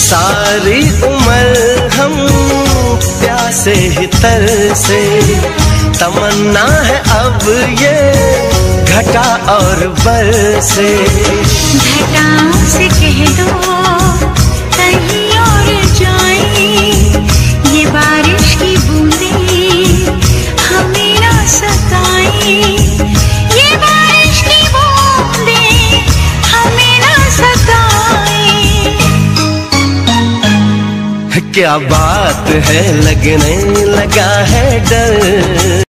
सारी उम्र हम प्यासे ही तरसे, तमन्ना है अब ये घटा और बरसे। घटाओं से कह दो कहीं और जाए, ये बारिश की बूंदें हमें ना सताए, ये बारिश की बूंदें हमें ना सताए। क्या बात है लगने लगा है डर।